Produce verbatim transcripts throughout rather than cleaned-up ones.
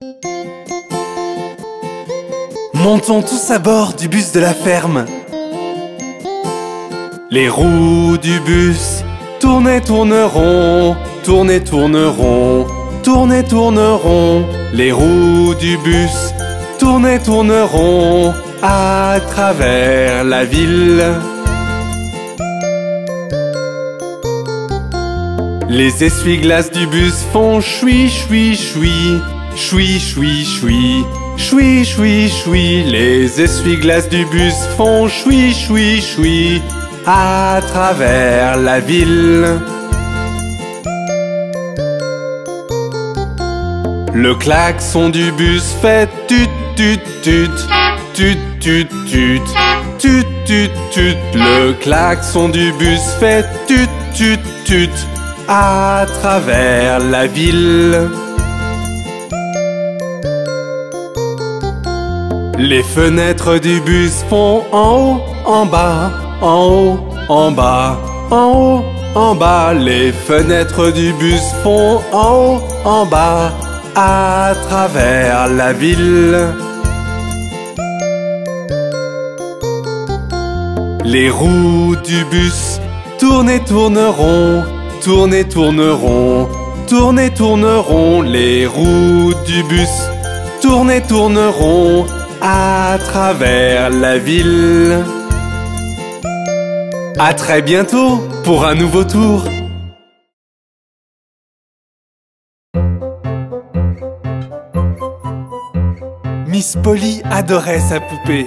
Montons tous à bord du bus de la ferme. Les roues du bus tournent et tourneront, tournent et tourneront, tournent et tourneront. Les roues du bus tournent et tourneront à travers la ville. Les essuie-glaces du bus font choui, choui, choui, choui, choui, choui, choui, choui, choui. Les essuie-glaces du bus font choui, choui, choui à travers la ville. Le klaxon du bus fait tut, tut, tut, tut, tut, tut, tut, tut, tut. Le klaxon du bus fait tut, tut, tut à travers la ville. Les fenêtres du bus font en haut, en bas, en haut, en bas, en haut, en bas. Les fenêtres du bus font en haut, en bas, à travers la ville. Les roues du bus tournent et tourneront, tournent et tourneront, tournent et tourneront. Les roues du bus tournent et tourneront à travers la ville. À très bientôt pour un nouveau tour. Miss Polly adorait sa poupée.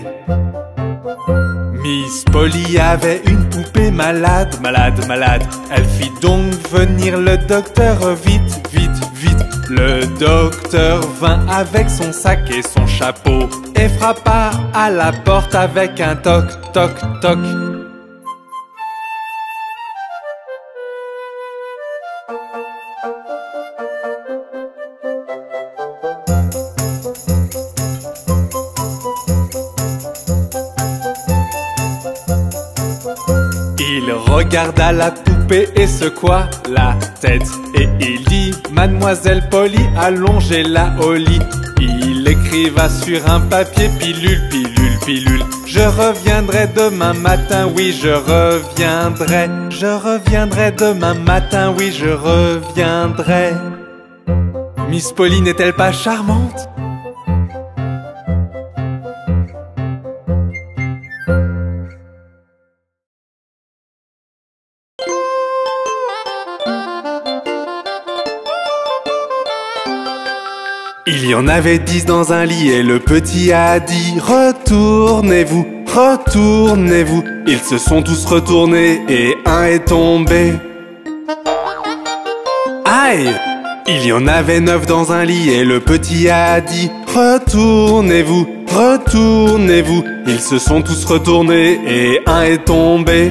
Miss Polly avait une poupée malade, malade, malade. Elle fit donc venir le docteur vite, vite, vite. Le docteur vint avec son sac et son chapeau et frappa à la porte avec un toc, toc, toc. Il regarda la poupée et secoua la tête. Et il dit: Mademoiselle Polly, allongez-la au lit. Il écriva sur un papier: pilule, pilule, pilule. Je reviendrai demain matin, oui je reviendrai. Je reviendrai demain matin, oui je reviendrai. Miss Polly n'est-elle pas charmante? Il y en avait dix dans un lit et le petit a dit: Retournez-vous, retournez-vous. Ils se sont tous retournés et un est tombé. Aïe! Il y en avait neuf dans un lit et le petit a dit: Retournez-vous, retournez-vous. Ils se sont tous retournés et un est tombé.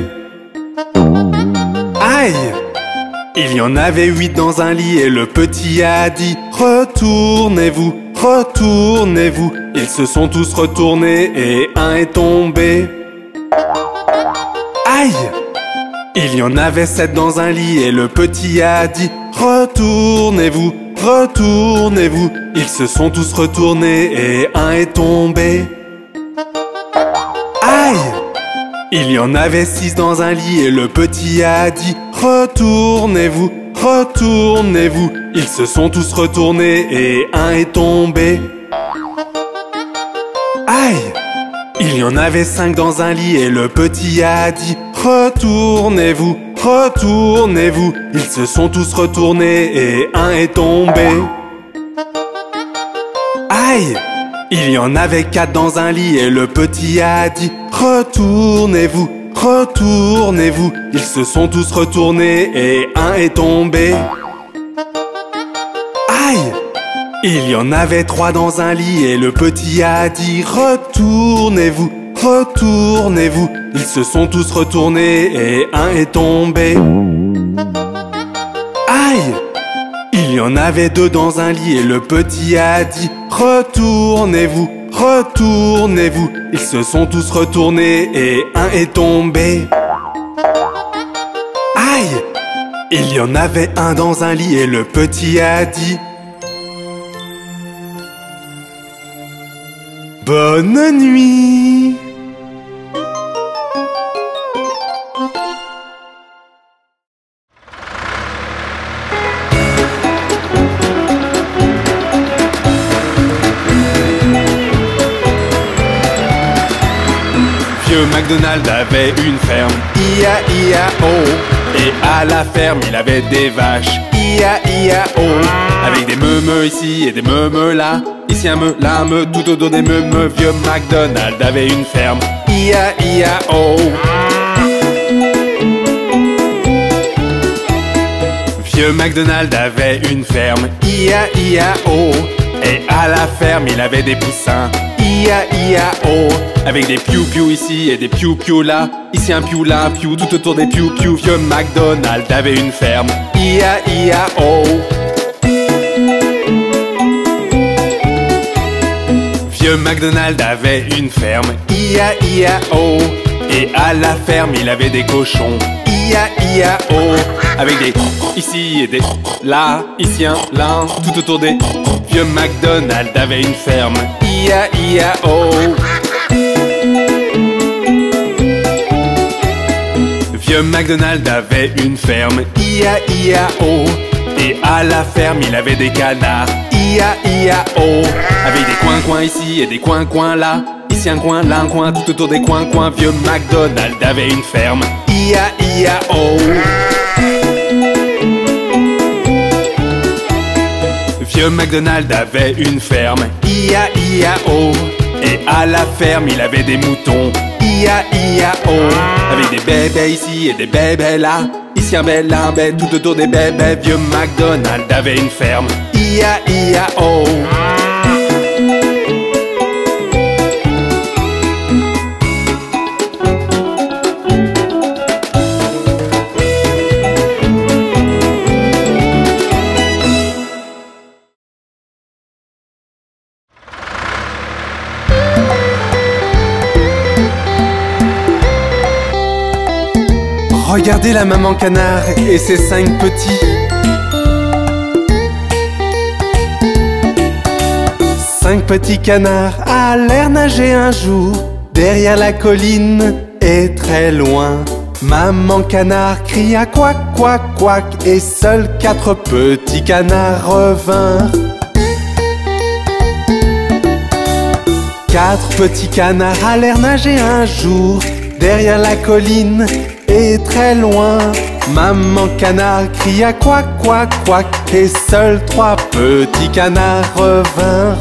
Aïe! Il y en avait huit dans un lit et le petit a dit: Retournez-vous, retournez-vous. Ils se sont tous retournés et un est tombé. Aïe! Il y en avait sept dans un lit et le petit a dit: Retournez-vous, retournez-vous. Ils se sont tous retournés et un est tombé. Aïe! Il y en avait six dans un lit et le petit a dit: Retournez-vous, retournez-vous. Ils se sont tous retournés et un est tombé. Aïe! Il y en avait cinq dans un lit et le petit a dit: Retournez-vous, retournez-vous. Ils se sont tous retournés et un est tombé. Aïe! Il y en avait quatre dans un lit et le petit a dit: Retournez-vous, retournez-vous. Ils se sont tous retournés et un est tombé. Aïe! Il y en avait trois dans un lit et le petit a dit: Retournez-vous, retournez-vous. Ils se sont tous retournés et un est tombé. Aïe! Il y en avait deux dans un lit et le petit a dit: Retournez-vous, retournez-vous. Ils se sont tous retournés et un est tombé. Aïe! Il y en avait un dans un lit et le petit a dit: Bonne nuit. Vieux MacDonald avait une ferme, I A I A O. Et à la ferme il avait des vaches, I A I A O. Avec des meumeux ici et des meumeux là, ici un meu, là un meu, tout autour des meumeux. Vieux MacDonald avait une ferme, I A I A O. Vieux MacDonald avait une ferme, I A I A O. Et à la ferme il avait des poussins, I A I A O. Avec des piou-piou ici et des piou-piou là, ici un piou, là un piou, tout autour des piou-piou. Vieux MacDonald avait une ferme, I A I A O. Vieux MacDonald avait une ferme, I A I A O. Et à la ferme il avait des cochons, I A I A O. Avec des ici et des là, ici un, là un, tout autour des. Vieux MacDonald avait une ferme, I A I A O. Vieux MacDonald avait une ferme, I A I A O. Et à la ferme il avait des canards, I A I A O. Avec des coins-coins ici et des coins-coins là, ici un coin, là un coin, tout autour des coins-coins. Vieux MacDonald avait une ferme, I A I A O. Vieux MacDonald avait une ferme, I A I A O. Et à la ferme il avait des moutons, I A I A O. Avec des bébés ici et des bébés là, ici un bébé, là un bébé, tout autour des bébés. Vieux MacDonald avait une ferme, I A I A O. Regardez la maman canard et ses cinq petits. Cinq petits canards allèrent nager un jour derrière la colline et très loin. Maman canard cria couac, couac, couac, et seuls quatre petits canards revinrent. Quatre petits canards allèrent nager un jour derrière la colline et très loin. Maman canard cria couac, couac, couac, et seuls trois petits canards revinrent.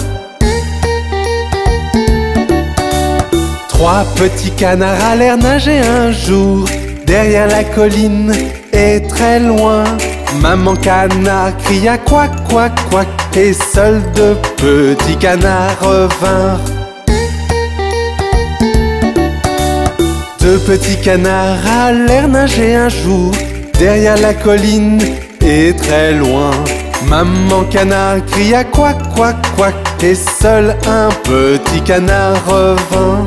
Trois petits canards allèrent nager un jour derrière la colline et très loin. Maman canard cria couac, couac, couac, et seuls deux petits canards revinrent. Deux petits canards allèrent nager un jour derrière la colline et très loin. Maman canard cria couac, couac, couac, et seul un petit canard revint.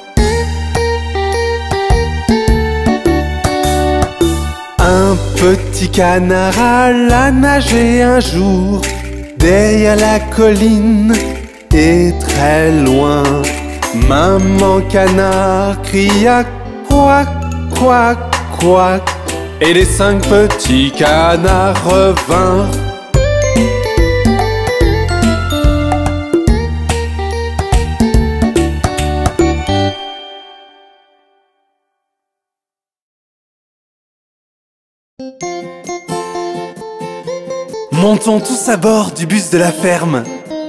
Un petit canard alla nager un jour derrière la colline et très loin. Maman canard cria couac, couac, couac, et les cinq petits canards revinrent. Montons tous à bord du bus de la ferme.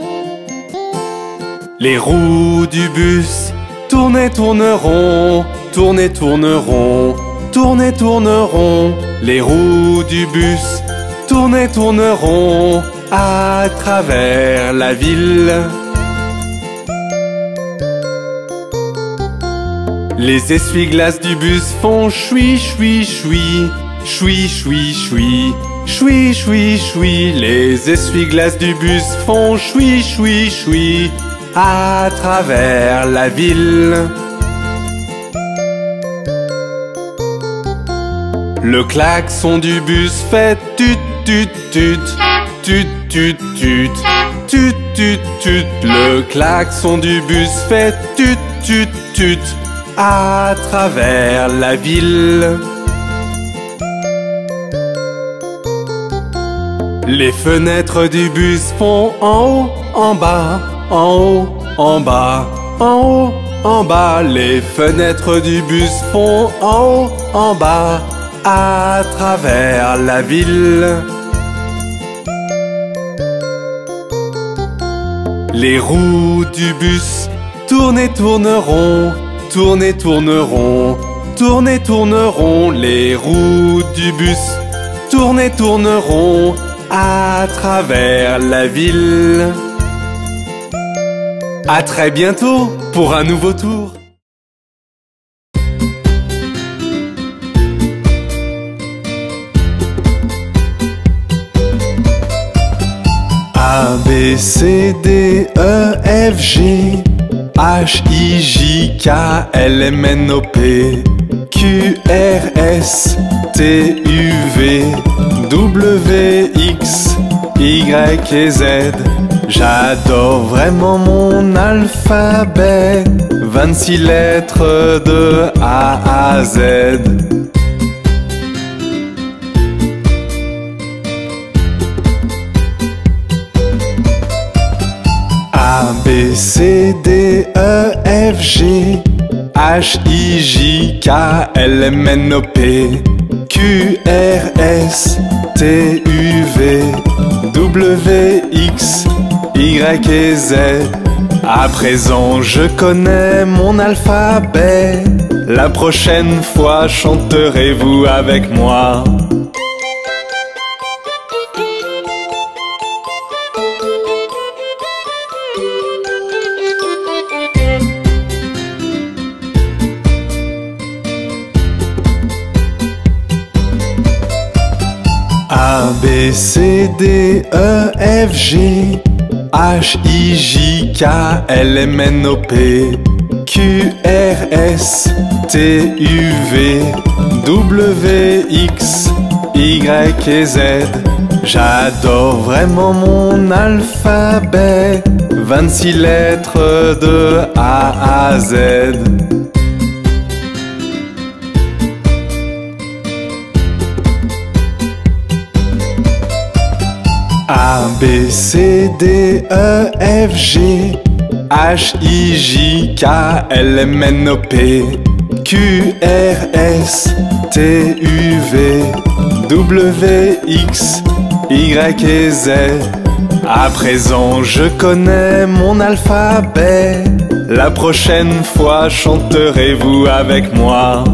Les roues du bus tournent et tourneront, tournent et tourneront, tournent et tourneront. Les roues du bus tournent et tourneront à travers la ville. Les essuie-glaces du bus font choui, choui, choui, choui, choui, choui, choui, choui, choui. Les essuie-glaces du bus font choui, choui, choui à travers la ville. Le klaxon du bus fait tut, tut, tut, tut, tut, tut, tut tut tut. Le klaxon du bus fait tut tut tut à travers la ville. Les fenêtres du bus font en haut, en bas, en haut, en bas, en haut, en bas. Les fenêtres du bus font en haut, en bas, à travers la ville. Les roues du bus tournent et tourneront, tournent et tourneront, tournent et tourneront. Les roues du bus tournent et tourneront à travers la ville. À très bientôt pour un nouveau tour. A, B, C, D, E, F, G, H, I, J, K, L, M, N, O, P, Q, R, S, T, U, V, W, X, Y et Z. J'adore vraiment mon alphabet, vingt-six lettres de A à Z. A, B, C, D, E, F, G, H, I, J, K, L, M, N, O, P, Q, R, S, T, U, V, W, X, Y et Z. À présent je connais mon alphabet. La prochaine fois chanterez-vous avec moi? A, B, C, D, E, F, G, H, I, J, K, L, M, N, O, P, Q, R, S, T, U, V, W, X, Y et Z. J'adore vraiment mon alphabet, vingt-six lettres de A à Z. A, B, C, D, E, F, G, H, I, J, K, L, M, N, O, P, Q, R, S, T, U, V, W, X, Y et Z. À présent je connais mon alphabet. La prochaine fois chanterez-vous avec moi?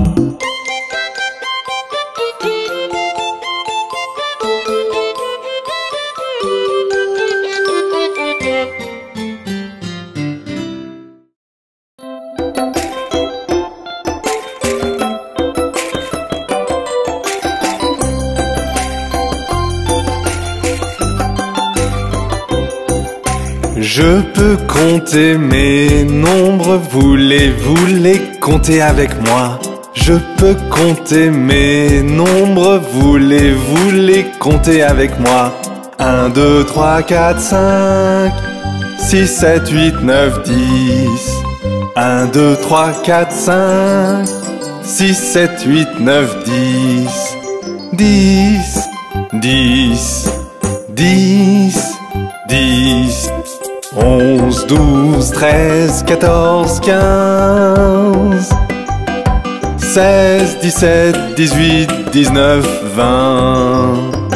Je peux compter mes nombres, voulez-vous les compter avec moi? Je peux compter mes nombres, voulez-vous les compter avec moi? un, deux, trois, quatre, cinq, six, sept, huit, neuf, dix. un, deux, trois, quatre, cinq, six, sept, huit, neuf, dix. dix, dix, dix, dix. onze, douze, treize, quatorze, quinze, seize, dix-sept, dix-huit, dix-neuf, vingt,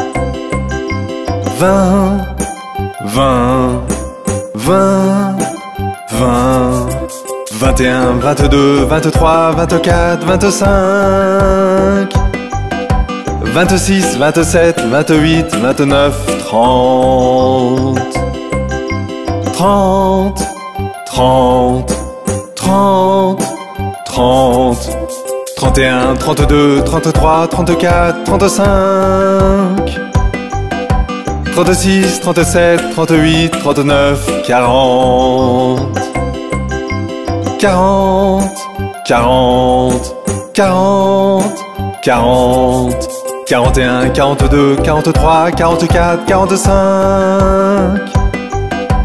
vingt, vingt, vingt, vingt, vingt et un, vingt-deux, vingt-trois, vingt-quatre, vingt-cinq, vingt-six, vingt-sept, vingt-huit, vingt-neuf, trente. Trente, trente, trente, trente, trente et un, trente-deux, trente-trois, trente-quatre, trente-cinq, trente-six, trente-sept, trente-huit, trente-neuf, trente, trente, trente et un, trente-deux, trente-trois, trente-quatre, trente-cinq, trente-six, trente-sept, trente-huit, trente-neuf, trente, trente, trente et un, trente-deux, trente-trois, trente-quatre, trente-cinq, trente-six, trente-sept, trente-huit, trente-neuf, quarante, quarante, quarante, quarante, quarante, quarante et un, quarante-deux, quarante-trois, quarante-quatre, quarante-cinq,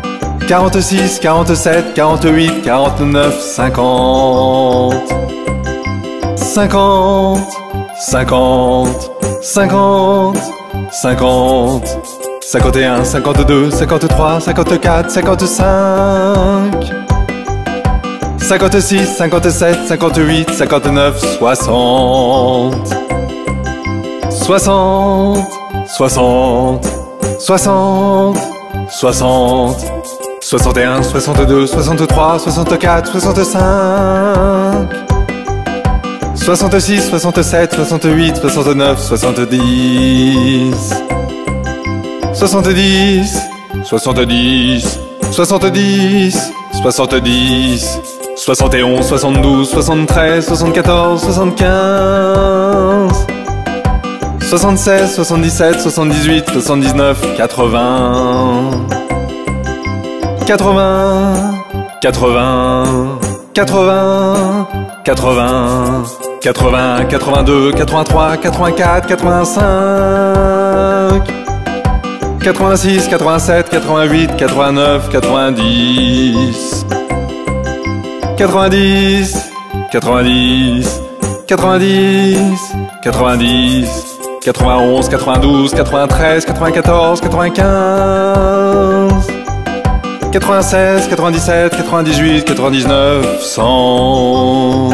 quarante-six, quarante-sept, quarante-huit, quarante-neuf, cinquante. Cinquante, cinquante, cinquante, cinquante, cinquante et un, cinquante-deux, cinquante-trois, cinquante-quatre, cinquante-cinq, cinquante-six, cinquante-sept, cinquante-huit, cinquante-neuf, soixante, soixante, soixante, soixante, soixante, soixante et un, soixante-deux, soixante-trois, soixante-quatre, soixante-cinq, soixante-six, soixante-sept, soixante-huit, soixante-neuf, soixante-dix, soixante-dix, soixante-dix, soixante-dix, soixante-dix, soixante et onze, soixante-douze, soixante-treize, soixante-quatorze, soixante-quinze, soixante-seize, soixante-dix-sept, soixante-dix-huit, soixante-dix-neuf, quatre-vingts, quatre-vingts, quatre-vingts, quatre-vingts, quatre-vingts, quatre-vingts, quatre-vingt-deux, quatre-vingt-trois, quatre-vingt-quatre, quatre-vingt-cinq, quatre-vingt-six, quatre-vingt-sept, quatre-vingt-huit, quatre-vingt-neuf, quatre-vingt-dix, quatre-vingt-dix, quatre-vingt-dix, quatre-vingt-dix, quatre-vingt-dix, quatre-vingt-onze, quatre-vingt-douze, quatre-vingt-treize, quatre-vingt-quatorze, quatre-vingt-quinze, quatre-vingt-seize, quatre-vingt-dix-sept, quatre-vingt-dix-huit, quatre-vingt-dix-neuf, cent,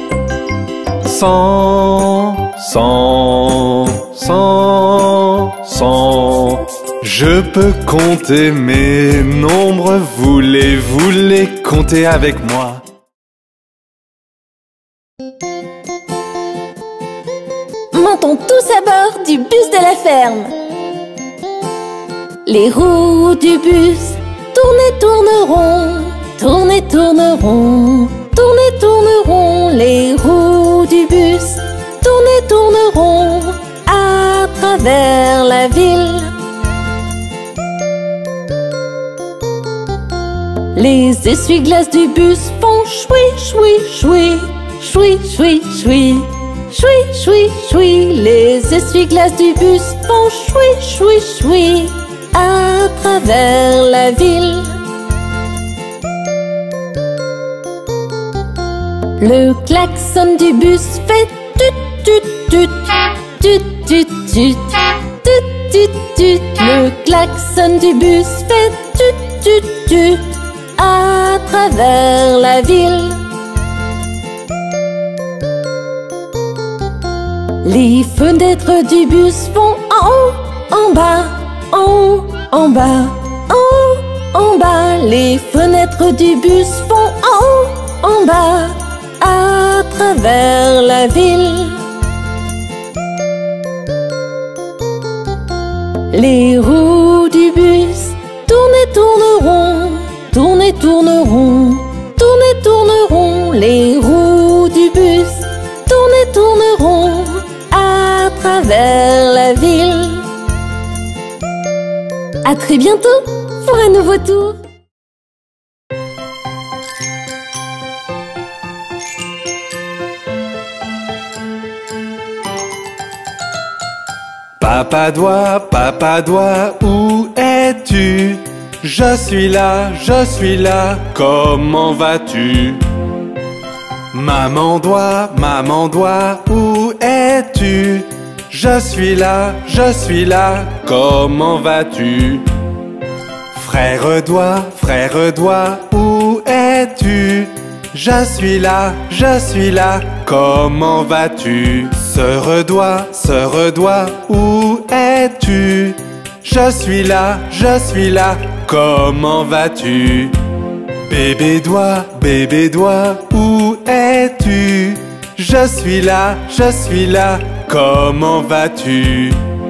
cent, cent, cent, cent. Je peux compter mes nombres, voulez-vous les compter avec moi? Montons tous à bord du bus de la ferme. Les roues du bus tournent et tourneront, tournent et tourneront, tournent et tourneront. Les roues du bus tournent et tourneront à travers la ville. Les essuie-glaces du bus font choui, choui, choui, choui, choui, choui, choui, choui, choui. Les essuie-glaces du bus font choui, choui, choui à travers la ville. Le klaxon du bus fait tut, tut, tut, tut, tut, tut, tut, tut, tut. Le klaxon du bus fait tut, tut, tut à travers la ville. Les fenêtres du bus vont en haut, en bas, en haut, en bas, en haut, en bas. Les fenêtres du bus vont en haut, en bas, à travers la ville. Les roues du bus tournent et tourneront, tournent et tourneront, tournent et tourneront. Les roues du bus tournent et tourneront à travers la ville. À très bientôt pour un nouveau tour. Papa doigt, papa doigt, où es-tu? Je suis là, je suis là, comment vas-tu? Maman doigt, maman doigt, où es-tu? Je suis là, je suis là, comment vas-tu? Frère doigt, frère doigt, où es-tu? Je suis là, je suis là, comment vas-tu? Sœur doigt, sœur doigt, où es-tu? Je suis là, je suis là, comment vas-tu? Bébé doigt, bébé doigt, où es-tu? Je suis là, je suis là, comment vas-tu?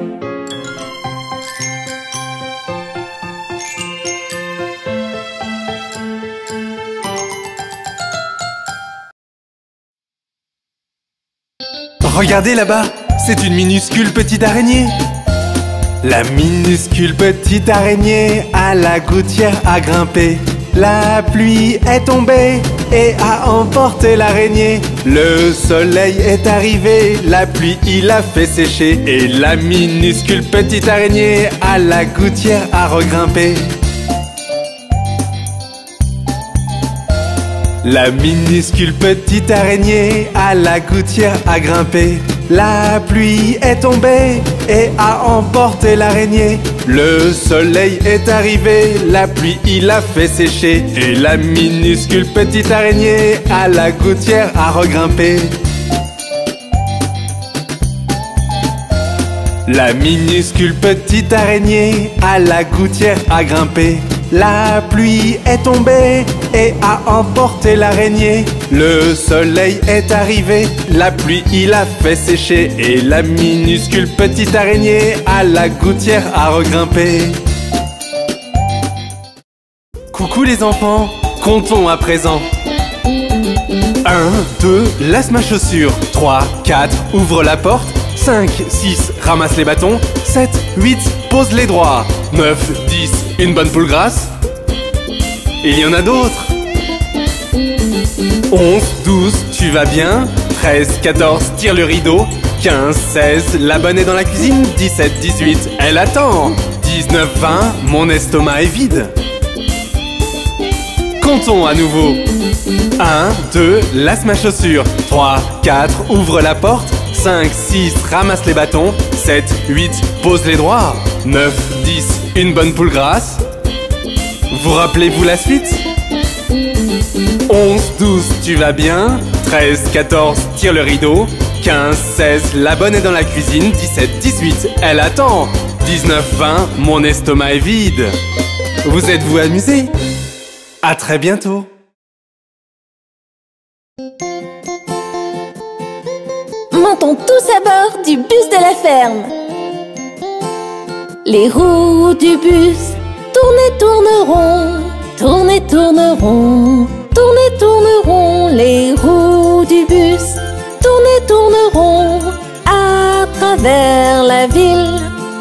Regardez là-bas, c'est une minuscule petite araignée. La minuscule petite araignée à la gouttière a grimpé. La pluie est tombée et a emporté l'araignée. Le soleil est arrivé, la pluie il a fait sécher. Et la minuscule petite araignée à la gouttière a regrimpé. La minuscule petite araignée à la gouttière a grimpé. La pluie est tombée et a emporté l'araignée. Le soleil est arrivé, la pluie il a fait sécher. Et la minuscule petite araignée à la gouttière a regrimpé. La minuscule petite araignée à la gouttière a grimpé. La pluie est tombée et a emporté l'araignée. Le soleil est arrivé, la pluie il a fait sécher. Et la minuscule petite araignée à la gouttière a regrimpé. Coucou les enfants, comptons à présent. un, deux, laisse ma chaussure. trois, quatre, ouvre la porte. cinq, six, ramasse les bâtons. sept, huit, pose les droits. neuf, dix, une bonne poule grasse. Il y en a d'autres. onze, douze, tu vas bien. treize, quatorze, tire le rideau. quinze, seize, la bonne est dans la cuisine. dix-sept, dix-huit, elle attend. dix-neuf, vingt, mon estomac est vide. Comptons à nouveau. un, deux, laisse ma chaussure. trois, quatre, ouvre la porte. cinq, six, ramasse les bâtons. sept, huit, pose les droits. neuf, dix, une bonne poule grasse. Vous rappelez-vous la suite? onze, douze, tu vas bien. treize, quatorze, tire le rideau. quinze, seize, la bonne est dans la cuisine. dix-sept, dix-huit, elle attend. dix-neuf, vingt, mon estomac est vide. Vous êtes-vous amusés? À très bientôt. Montons tous à bord du bus de la ferme. Les roues du bus tournent et tourneront, tournent et tourneront, tournent et tourneront. Les roues du bus tournent et tourneront à travers la ville.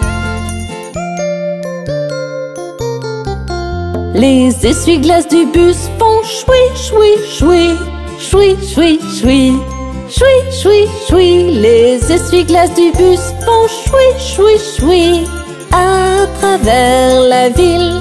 Les essuie-glaces du bus font choui, choui, choui, choui, choui, choui. Choui, choui, choui, les essuie-glaces du bus font choui, choui, choui à travers la ville.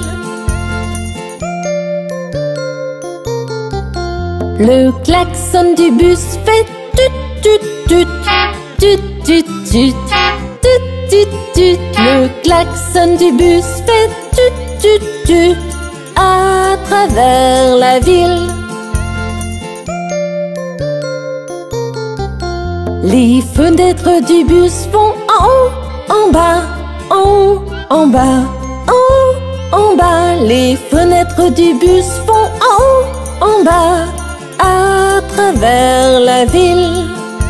Le klaxon du bus fait tut, tut, tut, tut, tut, tut, tut, tut, tut. Le klaxon du bus fait tut, tut, tut à travers la ville. Les fenêtres du bus vont en haut, en bas, en haut, en bas, en haut, en bas. Les fenêtres du bus vont en haut, en bas, à travers la ville.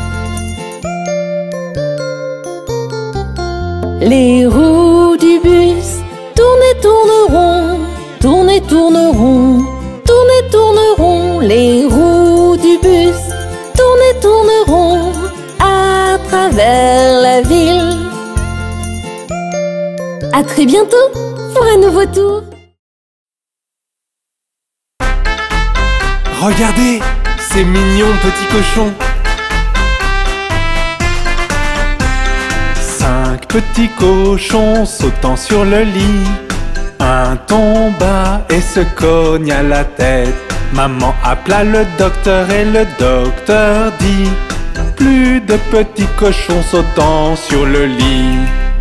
Les roues du bus tournent et tourneront, tournent et tourneront, tournent et tourneront. Les roues du bus tournent et tourneront à travers la ville. À très bientôt pour un nouveau tour. Regardez, ces mignons petits cochons. Cinq petits cochons sautant sur le lit. Un tomba et se cogne à la tête. Maman appela le docteur et le docteur dit: plus de petits cochons sautant sur le lit.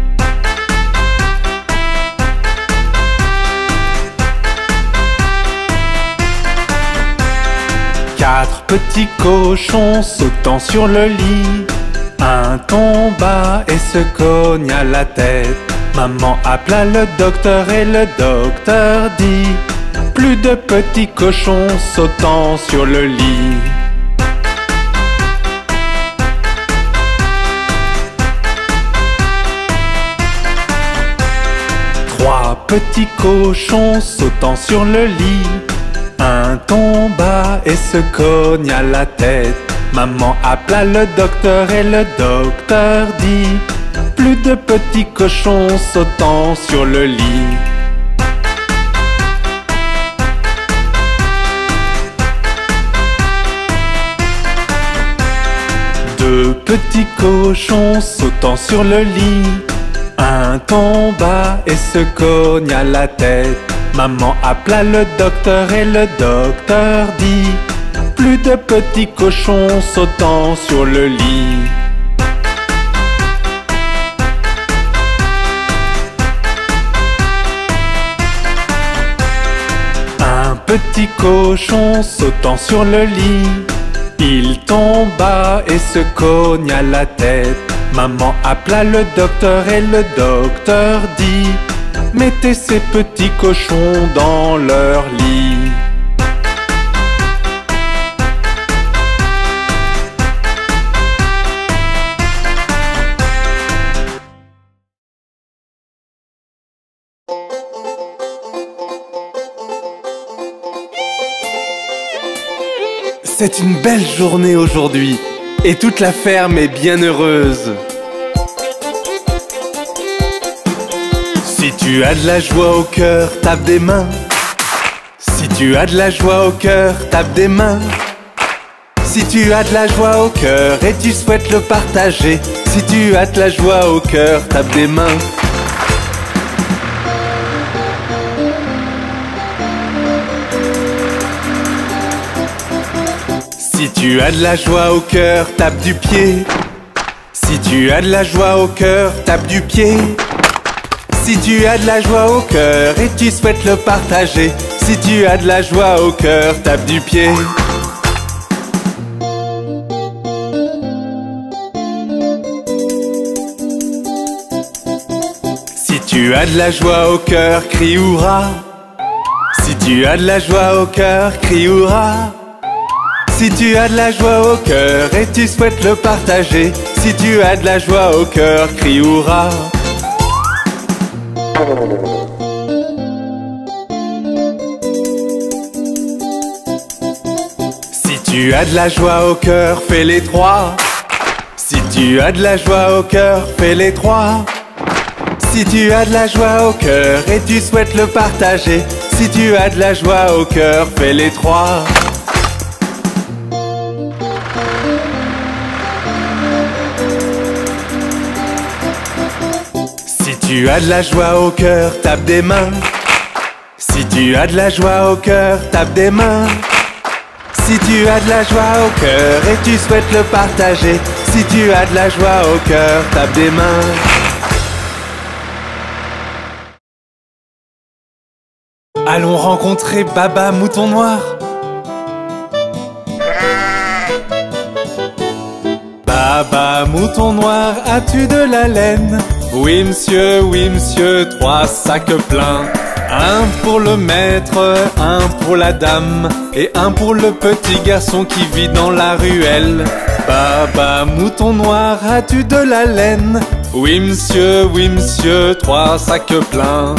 Quatre petits cochons sautant sur le lit. Un tomba et se cogne à la tête. Maman appela le docteur et le docteur dit: plus de petits cochons sautant sur le lit. Trois petits cochons sautant sur le lit. Un tomba et se cogne à la tête. Maman appela le docteur et le docteur dit: plus de petits cochons sautant sur le lit. Deux petits cochons sautant sur le lit. Un tomba et se cogne à la tête. Maman appela le docteur et le docteur dit: plus de petits cochons sautant sur le lit. Un petit cochon sautant sur le lit, il tomba et se cogna la tête. Maman appela le docteur et le docteur dit: mettez ces petits cochons dans leur lit. C'est une belle journée aujourd'hui et toute la ferme est bien heureuse. Si tu as de la joie au cœur, tape des mains. Si tu as de la joie au cœur, tape des mains. Si tu as de la joie au cœur et tu souhaites le partager, si tu as de la joie au cœur, tape des mains. Si tu as de la joie au cœur, tape du pied. Si tu as de la joie au cœur, tape du pied. Si tu as de la joie au cœur et tu souhaites le partager, si tu as de la joie au cœur, tape du pied. Si tu as de la joie au cœur, crie hurrah. Si tu as de la joie au cœur, crie hurrah. Si tu as de la joie au cœur et tu souhaites le partager, si tu as de la joie au cœur, crie hurrah. Si tu as de la joie au cœur, fais les trois. Si tu as de la joie au cœur, fais les trois. Si tu as de la joie au cœur et tu souhaites le partager, si tu as de la joie au cœur, fais les trois. Si tu as de la joie au cœur, tape des mains. Si tu as de la joie au cœur, tape des mains. Si tu as de la joie au cœur et tu souhaites le partager, si tu as de la joie au cœur, tape des mains. Allons rencontrer Baba Mouton Noir. Baba Mouton Noir, as-tu de la laine? Oui monsieur, oui monsieur, trois sacs pleins. Un pour le maître, un pour la dame, et un pour le petit garçon qui vit dans la ruelle. Baba Mouton Noir, as-tu de la laine? Oui monsieur, oui monsieur, trois sacs pleins.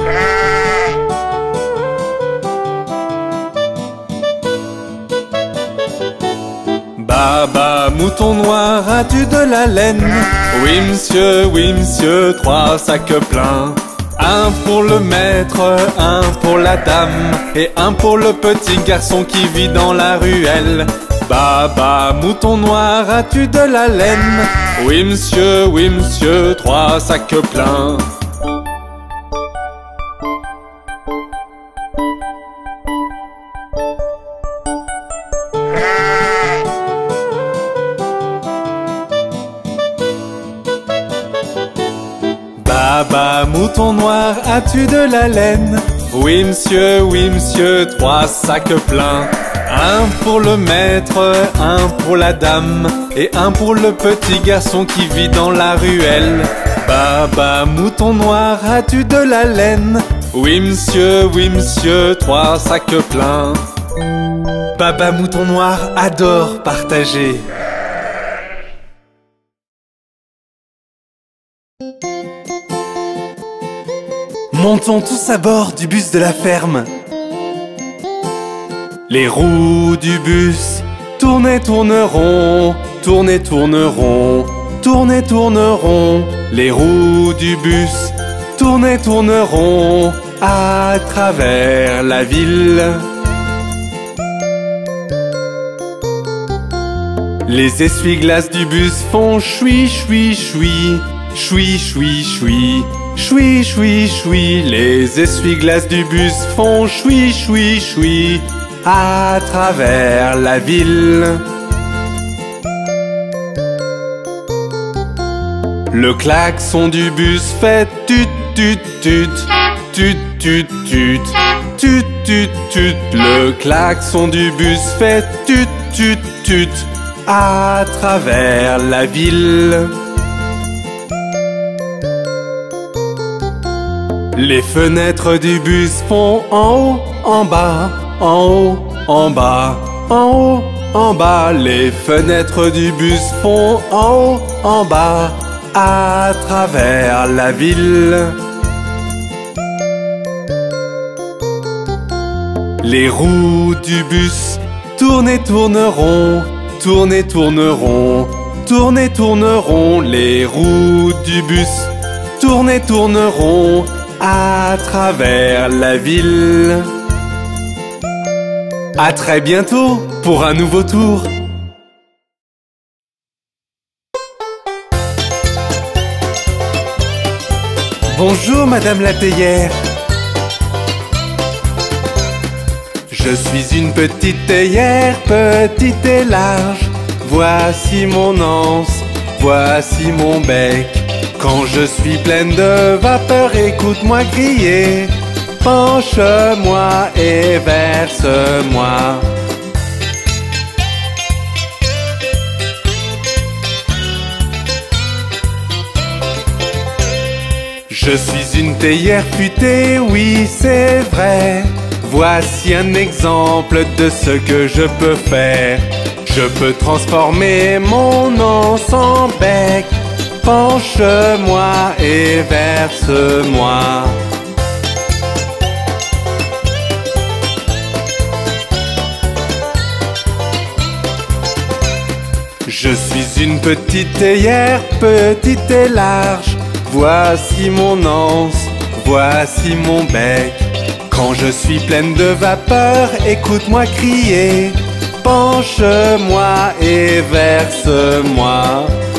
Baba Mouton Noir, as-tu de la laine? Oui monsieur, oui monsieur, trois sacs pleins. Un pour le maître, un pour la dame, et un pour le petit garçon qui vit dans la ruelle. Baba Mouton Noir, as-tu de la laine? Oui monsieur, oui monsieur, trois sacs pleins. Baba Mouton Noir, as-tu de la laine? Oui monsieur, oui monsieur, trois sacs pleins. Un pour le maître, un pour la dame, et un pour le petit garçon qui vit dans la ruelle. Baba Mouton Noir, as-tu de la laine? Oui monsieur, oui monsieur, trois sacs pleins. Baba Mouton Noir adore partager. Montons tous à bord du bus de la ferme. Les roues du bus tournent et tourneront, tournent et tourneront, tournent et tourneront. Les roues du bus tournent et tourneront à travers la ville. Les essuie-glaces du bus font choui, choui, choui, choui, choui, choui. Choui, choui, choui, les essuie-glaces du bus font choui, choui, choui, à travers la ville. Le klaxon du bus fait tut tut tut, tut tut tut, tut tut tut. Le klaxon du bus fait tut tut tut à travers la ville. Les fenêtres du bus font en haut, en bas, en haut, en bas, en haut, en bas. Les fenêtres du bus font en haut, en bas, à travers la ville. Les roues du bus tournent et tourneront, tournent et tourneront, tournent et tourneront. Les roues du bus tournent et tourneront à travers la ville. À très bientôt pour un nouveau tour. Bonjour Madame la théière. Je suis une petite théière, petite et large. Voici mon anse, voici mon bec. Quand je suis pleine de vapeur, écoute-moi crier. Penche-moi et verse-moi. Je suis une théière futée, oui c'est vrai. Voici un exemple de ce que je peux faire. Je peux transformer mon anse en bec. Penche-moi et verse-moi. Je suis une petite théière, petite et large. Voici mon anse, voici mon bec. Quand je suis pleine de vapeur, écoute-moi crier. Penche-moi et verse-moi.